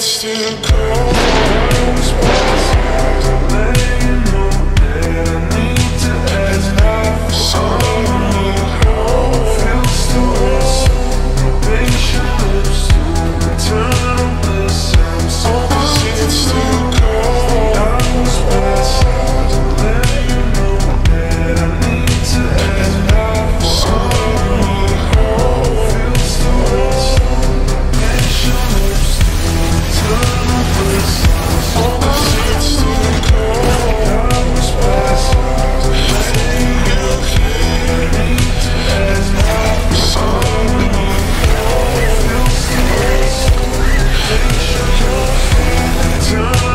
still calls, let you know that I need to ask. Suddenly feels the worst. Patient lips to turn on the sound. So it still calls. I was past, let you know that I need to ask. Suddenly feels the worst. Patient lips to turn on the sound. So it still calls. I was past, let you know that I need to ask. Suddenly feels the worst. Patient lips to turn